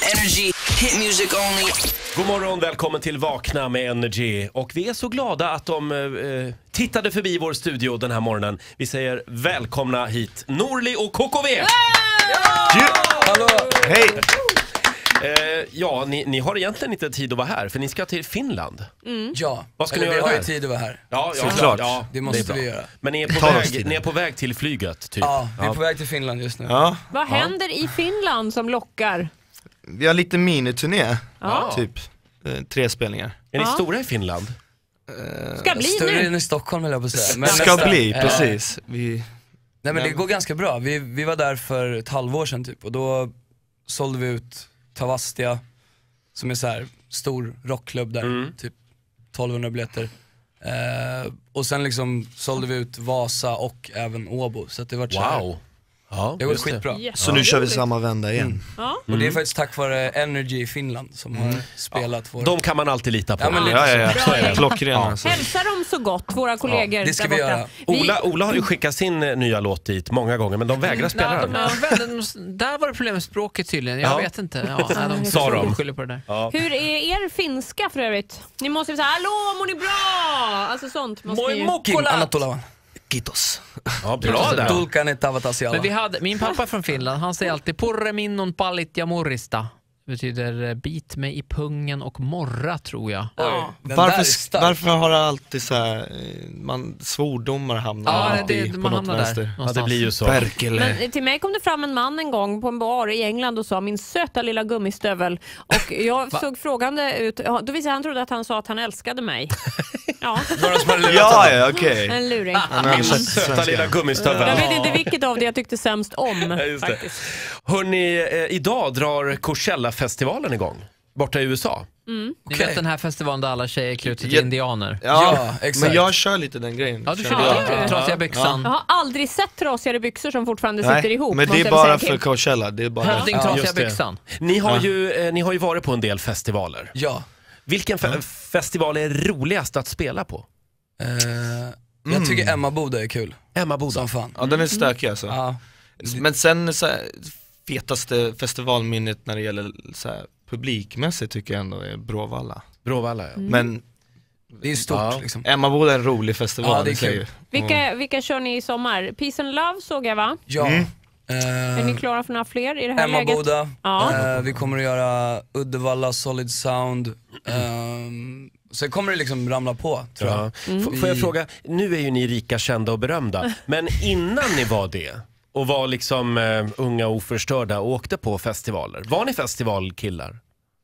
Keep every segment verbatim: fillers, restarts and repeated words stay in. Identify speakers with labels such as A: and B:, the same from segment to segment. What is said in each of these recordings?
A: Energy, hit music only.
B: God morgon, välkommen till Vakna med Energy. Och vi är så glada att de eh, tittade förbi vår studio den här morgonen. Vi säger välkomna hit Norli och K K V.
C: Ja!
B: Ja!
C: Hallå!
B: Hej! Eh, ja, ni, ni har egentligen inte tid att vara här, för ni ska till Finland.
C: Mm. Ja,
B: vad ska
C: Eller,
B: ni
C: vi
B: göra
C: har ju
B: här?
C: tid att vara här.
B: Ja, ja,
C: såklart.
B: Ja,
C: det måste det vi göra.
B: Men ni är, på väg, ni är på väg till flyget, typ.
C: Ja, vi är på väg till Finland just nu.
D: Ja.
E: Vad händer i Finland som lockar?
D: Vi har lite miniturné,
E: Ja.
D: typ eh, tre spelningar.
B: Är ni
E: Ja.
B: stora i Finland?
D: Eh,
E: Ska bli
C: Större
E: nu.
C: än i Stockholm, vill jag på säga. Men
D: ska
C: nästan.
D: bli,
C: Ja.
D: precis. Vi,
C: Nej men det går ganska bra. Vi, vi var där för ett halvår sedan typ, och då sålde vi ut Tavastia, som är så här stor rockklubb där,
B: Mm.
C: typ tolvhundra biljetter. Eh, och sen liksom sålde vi ut Vasa och även Åbo, så att det var så här.
B: Wow. Ja,
C: Det var
B: just det.
C: skitbra.
E: Yes.
D: så nu kör vi
E: Roligt.
D: samma vända igen.
C: Mm.
E: Ja.
C: Och det är faktiskt tack vare Energy i Finland som har spelat vår...
B: De kan man alltid lita på.
C: Ja, men lite
D: Ja, ja, ja.
E: Bra gäng.
D: Klockrena.
B: Ja.
D: Alltså.
E: Hälsa dem så gott, våra kollegor
C: det ska
E: där
C: vi
E: borta.
C: göra.
B: Ola, Ola har ju skickat sin eh, nya låt dit många gånger, men de vägrar spela
F: Nej,
B: den.
F: de är väldigt, där var det problem med språket tydligen. Jag
B: Ja.
F: vet inte. Ja, nej, de
B: Sa de.
F: skyller på det där.
B: Ja.
E: Hur är er finska för övrigt? Ni måste ju säga hallå, mår ni bra? Alltså sånt måste ni ju.
C: Kim Anatolavan. Kiitos.
B: Ja, bra där.
C: Tulkane tavatasiala.
F: Men vi hade, min pappa är från Finland, han säger alltid porre minnon pallit ja morrista. Det betyder eh, bit mig i pungen och morra, tror jag.
C: Ja. Den där är
D: Varför,
C: stark.
D: varför har det alltid så här, eh, man, svordomar hamnar
F: Ja,
D: alltid
F: det,
D: på
F: man
D: något
F: hamnar där.
D: vänster?
B: Ja, det
F: någonstans.
B: blir ju så.
D: Perkele.
E: Men till mig kom det fram en man en gång på en bar i England och sa min söta lilla gummistövel. Och jag såg frågande ut. Ja, då visade han trodde att han sa att han älskade mig. Ja,
C: Några som hade lurat
D: Ja,
C: honom.
D: ja, okej.
E: en luring.
D: Han översätter till
B: Söta
D: svenska.
B: lilla gummistövel.
E: Jag vet inte vilket av det jag tyckte sämst om.
B: just det.
E: Faktiskt.
B: Hörrni, eh, idag drar Coachella-festivalen igång. Borta i U S A.
F: Ni
C: Okej.
F: vet den här festivalen där alla tjejer klär ut sig till
D: Ja.
F: indianer.
D: Ja,
C: Ja, exakt.
D: men jag kör lite den grejen.
F: Ja, du
D: Känner
F: kör
D: jag.
F: ja. trasiga byxan.
E: Jag har aldrig sett trasigare byxor som fortfarande sitter
D: Nej,
E: ihop.
D: men
E: måste
D: det är
E: jag säga,
D: bara
E: Kim.
D: för Coachella. Det är bara därför.
F: Hövding,
C: Ja,
F: trasiga
B: just det.
F: byxan.
B: Ni har, ju, eh, ni har ju varit på en del festivaler.
C: Ja.
B: Vilken fe- festival är roligast att spela på?
C: Eh, jag tycker Emma Boda är kul.
B: Emma Boda.
C: Som fan.
D: Ja, den är stökig alltså.
C: Ja.
D: Men sen så här, fetaste festivalminnet när det gäller så här, publikmässigt tycker jag ändå är Bråvalla.
B: Bråvalla, ja.
D: Men
C: Det är stort
B: Ja.
C: liksom.
D: Emmaboda är en rolig festival.
C: Ja, det är
D: i sig.
C: kul.
E: Vilka, vilka kör ni i sommar? Peace and Love såg jag, va?
C: Ja.
D: Mm.
C: Eh,
E: Är ni klara för några fler i det här
C: Emma
E: läget?
C: Boda.
E: Ja.
C: Eh, vi kommer att göra Uddevalla Solid Sound. Um, sen kommer det liksom ramla på, tror jag.
B: Ja. F- Får jag
C: Vi-
B: fråga, nu är ju ni rika, kända och berömda, men innan ni var det och var liksom eh, unga och oförstörda och åkte på festivaler, var ni festivalkillar?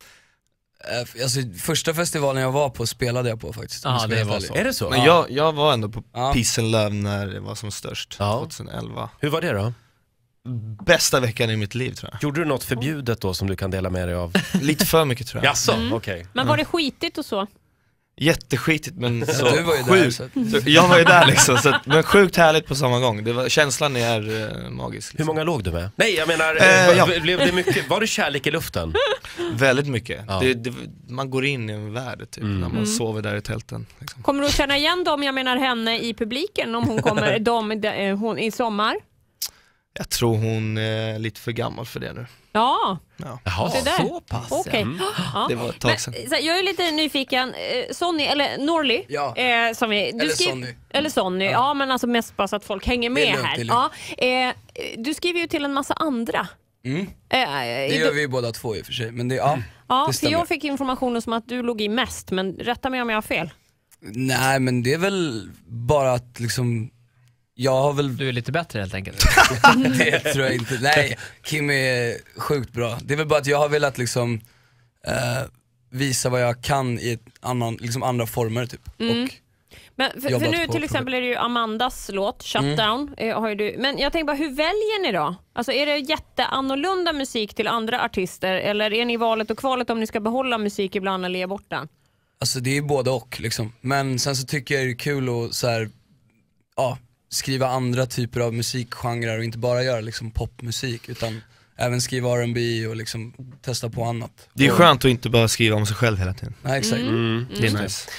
C: Eh, alltså, första festivalen jag var på spelade jag på faktiskt. om
F: Ja,
C: jag ska
F: det
C: vara
F: var
C: helt
F: så.
C: ärlig.
B: Är det så?
D: Men jag, jag var ändå på
C: Ja.
D: Peace and Love när det var som störst,
B: Ja.
D: tjugoelva.
B: Hur var det då?
D: Bästa veckan i mitt liv tror jag.
B: Gjorde du något förbjudet då som du kan dela med dig av?
D: Lite för mycket tror jag.
B: Jaså, okej.
E: Men var det skitigt och så?
D: Jätteskitigt men så
C: Du var ju där,
D: sjukt.
C: så att-
D: Så jag var ju där liksom, så att, men sjukt härligt på samma gång. Det var, känslan är eh, magisk.
B: Hur
D: Liksom.
B: många låg du med? Nej, jag menar,
D: Eh,
B: eh,
D: ja.
B: v- blev det mycket, var det kärlek i luften?
D: Väldigt mycket.
B: Ja.
D: Det, det, man går in i en värld typ, när man sover där i tälten. Liksom.
E: Kommer du att känna igen dem, jag menar henne i publiken, om hon kommer dem, de, eh, hon, i sommar?
D: Jag tror hon är lite för gammal för det nu.
E: Ja,
D: Ja.
B: Jaha,
E: det där.
F: Så pass.
E: Okej. Ja.
D: Det var ett
E: Men,
D: tag sedan.
E: så här, jag är lite nyfiken, eh, Sonny, eller Norli,
C: Ja.
E: eh, som vi, du
C: Eller
E: skriv-
C: Sonny.
E: Eller Sonny, ja.
C: Ja.
E: men alltså mest bara så att folk hänger
C: Det är
E: med
C: lugnt,
E: här.
C: det är
E: Ja, eh, du skriver ju till en massa andra.
C: Mm.
E: Eh,
C: Det
E: i-
C: gör vi ju båda två i och för sig, men det, ja.
E: ja,
C: det
E: för
C: stämmer.
E: jag fick informationen som att du låg i mest, men rätta mig om jag har fel.
C: Nej men det är väl bara att liksom, jag har väl,
F: Du är lite bättre helt enkelt.
C: det tror jag inte, nej Kim är sjukt bra. Det är väl bara att jag har velat liksom eh, visa vad jag kan i ett annan, liksom andra former typ.
E: Mm.
C: Och
E: Men för, för
C: Jobbat
E: nu
C: på
E: till
C: projekt.
E: exempel är det ju Amandas låt, Shutdown. Eh, har ju du. Men jag tänker bara, hur väljer ni då? Alltså är det jätteannorlunda musik till andra artister, eller är ni i valet och kvalet om ni ska behålla musik ibland eller ge bort den?
C: alltså det är både och liksom. Men sen så tycker jag det är kul att så här, ja, skriva andra typer av musikgenrer och inte bara göra liksom popmusik utan även skriva R and B och liksom testa på annat.
D: Det är
C: och,
D: skönt att inte bara skriva om sig själv hela tiden.
C: Nej exakt.
B: Mm.
D: Det är nice.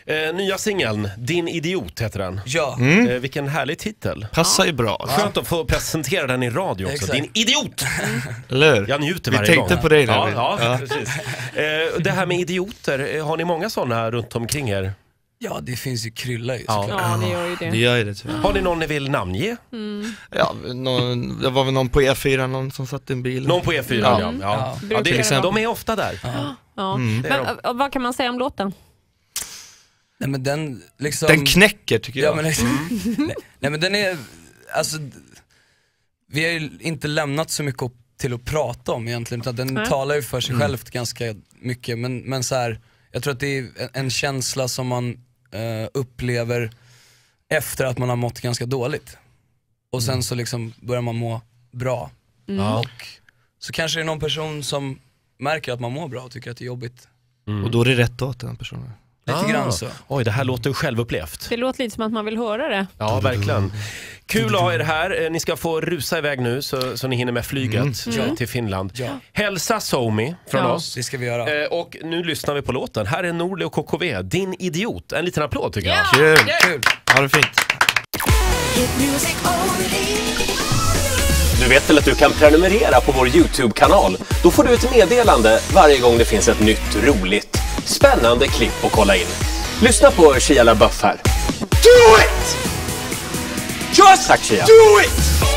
B: Eh, nya singeln, Din idiot heter den.
C: Ja.
B: Eh, vilken härlig titel.
D: Passar ju bra.
B: Skönt att få presentera den i radio också.
C: Exakt.
B: Din idiot!
D: Eller hur?
B: Jag njuter
D: Vi
B: varje gång.
D: tänkte på dig
B: Ja,
D: där.
B: ja, ja. Precis. Eh, det här med idioter, eh, har ni många sådana runt omkring er?
C: Ja, det finns ju krylla ju
B: Ja.
C: såklart.
E: Ja, det gör ju det.
D: Det gör ju det tyvärr.
B: Har ni någon ni vill namnge?
D: Ja, någon, det var väl någon på E fyra, någon som satt i en bil.
B: Någon på E fyra, ja. Ja. Ja.
E: Brukar
B: Ja, det,
E: det vara.
B: de är ofta där.
E: Ja.
B: det är
E: Men äh, vad kan man säga om låten?
C: Nej men den liksom...
D: Den knäcker tycker jag.
C: Ja, men liksom, nej, nej men den är, alltså, vi har ju inte lämnat så mycket upp till att prata om egentligen, utan den
E: Nej.
C: talar ju för sig självt ganska mycket, men, men så här, jag tror att det är en, en känsla som man eh, upplever efter att man har mått ganska dåligt. Och sen så liksom börjar man må bra.
B: Ja.
C: Och så kanske det är någon person som märker att man mår bra och tycker att det är jobbigt.
D: Och då är det rätt åt den personen.
C: Lite
B: Ah.
C: grann så.
B: Oj, det här låter självupplevt.
E: Det låter lite som att man vill höra det.
B: Ja, verkligen. Kul att ha er här. Eh, Ni ska få rusa iväg nu så, så ni hinner med flyget
C: Mm.
B: till Finland.
C: Ja.
B: Hälsa Somi från
E: Ja.
B: oss.
C: Det ska vi göra.
B: Eh, och nu lyssnar vi på låten. Här är Norli och K K V, Din idiot. En liten applåd tycker jag.
D: Kul!
C: Kul!
D: Ha det fint.
B: Du vet väl att du kan prenumerera på vår YouTube-kanal? Då får du ett meddelande varje gång det finns ett nytt, roligt, spännande klipp att kolla in. Lyssna på Shia LaBeouf här. Do it! Just tack Shia. Do it!